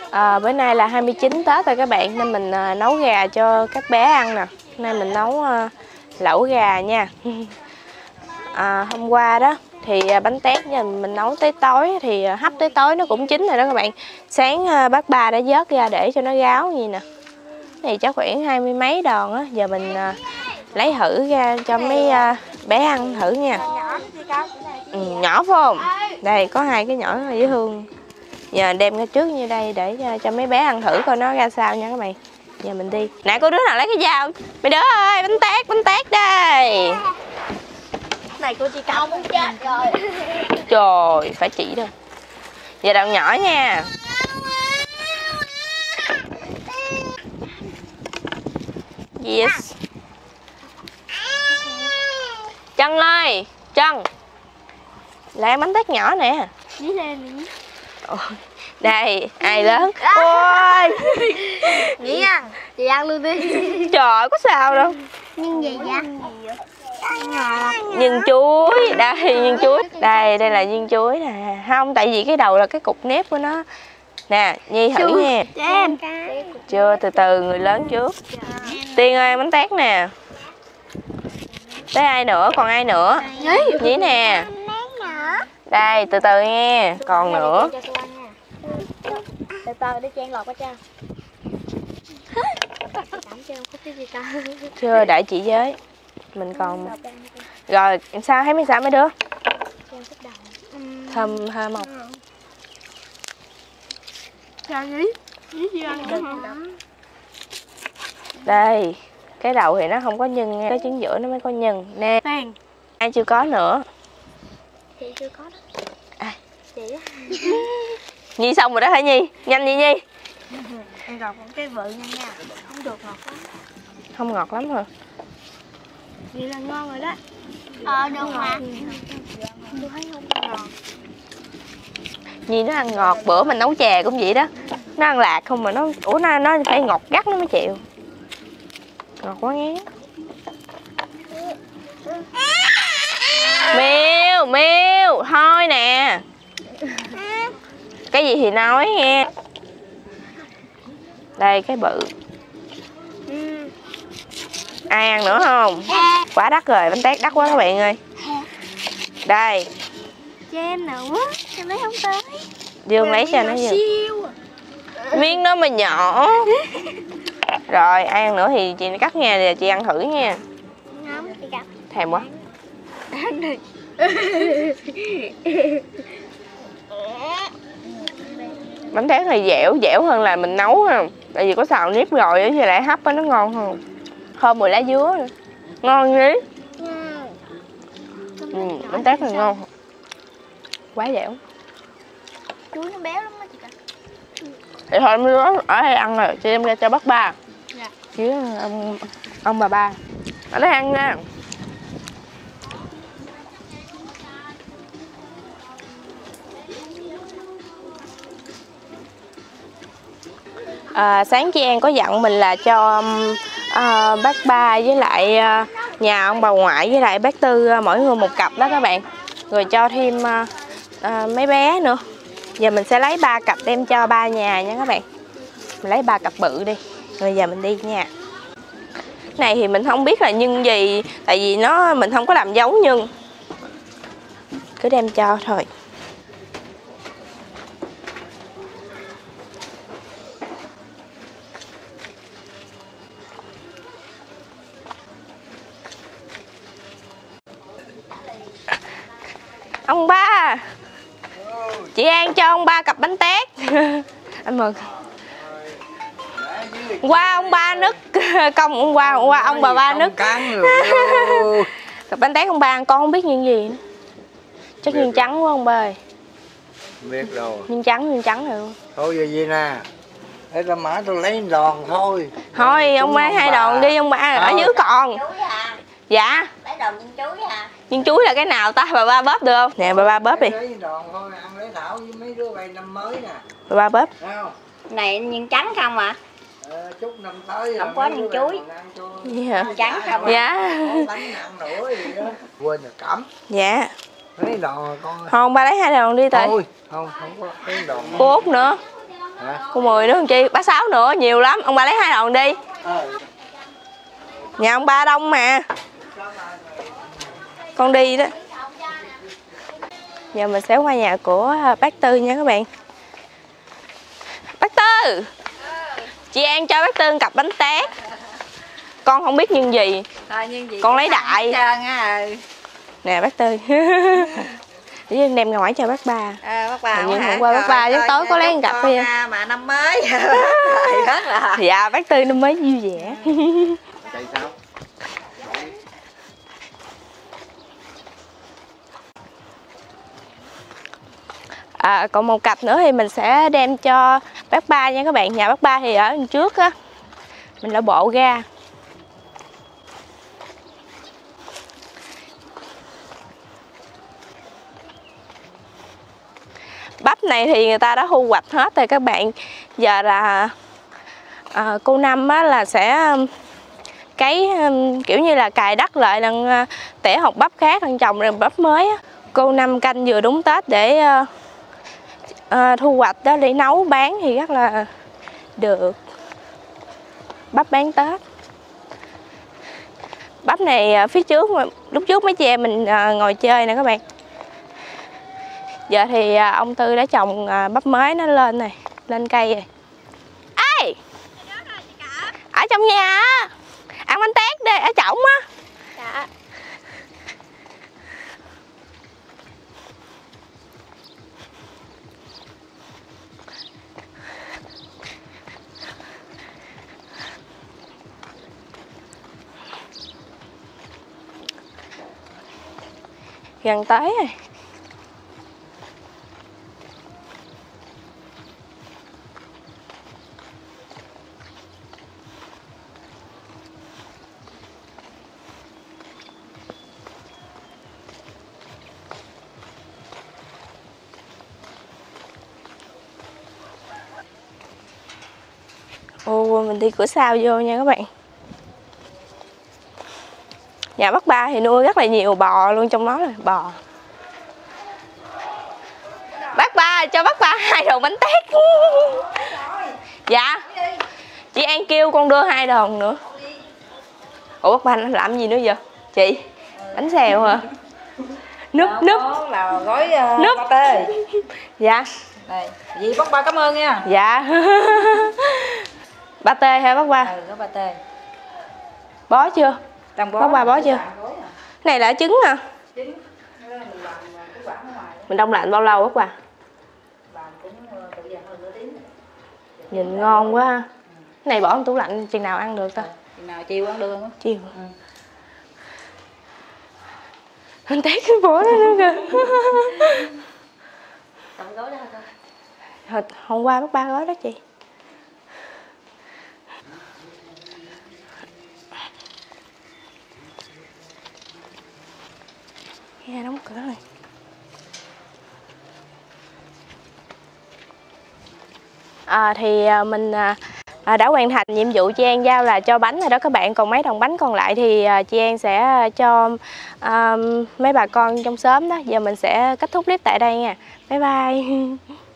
Bữa nay là 29 Tết rồi các bạn, nên mình nấu gà cho các bé ăn nè. Hôm nay mình nấu lẩu gà nha. Hôm qua đó thì bánh tét mình nấu tới tối thì hấp tới tối nó cũng chín rồi đó các bạn. Sáng bác Ba đã vớt ra để cho nó ráo gì nè. Này chắc khoảng 20 mấy đòn á, giờ mình lấy thử ra cho mấy bé ăn thử nha. Nhỏ phải không? Đây có hai cái nhỏ dễ thương. Giờ đem ra trước như đây để cho mấy bé ăn thử coi nó ra sao nha các bạn. Giờ mình đi. Nè cô đứa nào lấy cái dao? Mấy đứa ơi, bánh tét đây. Này cô chị Cao muốn chết rồi. Trời, phải chỉ đâu. Giờ đoạn nhỏ nha. Yes. Trân ơi, Trân. Lại bánh tét nhỏ nè. Đây, ai lớn. Ôi. Nghĩ ăn, chị ăn luôn đi. Trời, có sao đâu. Nhưng gì vậy? Nhân chuối, đây nhân chuối. Đây là nhân chuối nè. Không, tại vì cái đầu là cái cục nếp của nó. Nè, Nhi thử nha. Em. Chưa, từ từ người lớn trước. Tiên ơi, bánh tét nè. Tới ai nữa, còn ai nữa? Nhí nè. Đây, từ từ nha, còn nữa. Từ từ để cho em lọt qua cho. Chưa, đợi chị với. Mình còn. Rồi, sao thấy sao mấy đứa? Thơm thơm không? Sao nhí? Nhí chưa ăn được hả? Đây, cái đầu thì nó không có nhân nha, cái trứng giữa nó mới có nhân. Nè. Tiền. Ai chưa có nữa? Chị chưa có đó. Chị á. Nhi xong rồi đó hả Nhi? Nhanh đi Nhi. Em gọt một cái vự nha. Không được ngọt lắm. Không ngọt lắm hả? Vậy là ngon rồi đó. Được mà. Tôi thấy không ngọt. Nhi nó ăn ngọt, bữa mình nấu chè cũng vậy đó. Nó ăn lạc không mà nó nó phải ngọt gắt nó mới chịu. Ngọt quá ngán. Miêu, thôi nè. Cái gì thì nói nghe. Đây cái bự. Ai ăn nữa không? Quá đắt rồi, bánh tét đắt quá các bạn ơi. Đây. Cho em nữa, em lấy không tới. Dương lấy cho nó Dương. Miếng đó mà nhỏ. Rồi, ai ăn nữa thì chị cắt nha, rồi chị ăn thử nha. Không, chị cắt. Thèm quá. Bánh tét này dẻo hơn là mình nấu không? Tại vì có xào nếp rồi với lại hấp nó ngon hơn. Thơm mùi lá dứa nữa. Ngon nhí. Bánh tét này ngon. Quá dẻo. Chuối nó béo lắm á chị Cà. Thì thôi mới ở đây ăn rồi, chị đem ra cho bác Ba. Dạ. Chứ ông bà Ba. Ở đây ăn nha. Sáng chị An có dặn mình là cho bác Ba với lại nhà ông bà ngoại với lại bác Tư mỗi người một cặp đó các bạn. Rồi cho thêm mấy bé nữa. Giờ mình sẽ lấy 3 cặp đem cho 3 nhà nha các bạn. Mình lấy 3 cặp bự đi. Rồi giờ mình đi nha. Này thì mình không biết là nhân gì, tại vì mình không có làm dấu nhân. Cứ đem cho thôi. Ông Ba. Chị An cho ông Ba cặp bánh tét. Anh mừng. Qua ông Ba nứt công ông qua ông bà Ba nứt. Cặp bánh tét ông Ba ăn con không biết nhân gì nữa. Chắc nhân trắng quá ông Ba ơi. Biết rồi. Nhân trắng rồi. Thôi giờ gì nè. Để ra mã tôi lấy đòn thôi. Thôi ông lấy 2 đòn đi ông Ba ở dưới còn. Dạ. Lấy đòn nhân chuối à? Nhưng chuối là cái nào ta? Bà Ba bóp được không? Nè bà Ba bóp đi. Lấy đòn thôi, ăn lấy thảo với mấy đứa bay năm mới nè. Bà Ba bóp. Này nhân trắng không ạ? Chút năm tới không có nhân chuối. Gì hả? Trắng không ạ? Dạ. Đánh ăn nữa gì đó. Quên rồi cắm. Dạ. Lấy đòn con ơi. Không, ba lấy 2 đòn đi tụi. Thôi, không có lấy đòn. Cô Út nữa. Hả? Cô 10 nữa làm chi? Bác 6 nữa, nhiều lắm. Ông ba lấy 2 đòn đi. Nhà ông ba đông mà. Con đi đó. Giờ mình sẽ qua nhà của bác Tư nha các bạn. Bác Tư, chị An cho bác Tư cặp bánh tét. Con không biết nhân gì, con lấy đại. Nè bác Tư. Để đem ra ngoài cho bác ba. Bác ba. Nhưng hôm qua bác ba chứ tối có lấy một cặp đi. Mà năm mới. Rất là. Dạ bác Tư năm mới vui vẻ. Chạy sao? Còn một cặp nữa thì mình sẽ đem cho bác ba nha các bạn. Nhà bác ba thì ở bên trước á, mình đã bộ ra. Bắp này thì người ta đã thu hoạch hết rồi các bạn. Giờ là cô Năm á, là sẽ cấy kiểu như là cài đất lại lần tỉa hột bắp khác, lần trồng rồi bắp mới á. Cô Năm canh vừa đúng Tết để thu hoạch đó để nấu bán thì rất là được. Bắp bán Tết. Bắp này phía trước lúc trước mấy chị em mình ngồi chơi nè các bạn. Giờ thì ông Tư đã trồng bắp mới nó lên này, lên cây rồi. Ê! Ở trong nhà á, ăn bánh tét đi, ở trỏng á. Dạ. Gần tới rồi. Ồ, mình đi cửa sau vô nha các bạn. Nhà bác ba thì nuôi rất là nhiều bò luôn, trong đó là bò. Bác ba, cho bác ba 2 đòn bánh tét. Dạ. Chị An kêu con đưa 2 đòn nữa. Ủa bác ba nó làm gì nữa vậy? Chị, bánh xèo hả? Núp. Là gói núp. pate. Dạ. Đây, dì bác ba cảm ơn nha. Dạ. Pate hả bác ba? Có pate. Bó chưa? Bác ba bó chưa? Này là trứng hả? Trứng. Mình đông lạnh bao lâu bác ba? Nhìn ngon quá ha. Cái này bỏ trong tủ lạnh chừng nào ăn được ta? Chừng nào chiều ăn được không? Chiều. Mình tét cái bỏ đó nữa kìa. Gói đó thôi. Hôm qua bác ba gói đó chị. Nghe đóng cửa này. Thì mình đã hoàn thành nhiệm vụ chị An giao là cho bánh rồi đó các bạn. Còn mấy đòn bánh còn lại thì chị An sẽ cho mấy bà con trong xóm đó. Giờ mình sẽ kết thúc clip tại đây nha. Bye bye.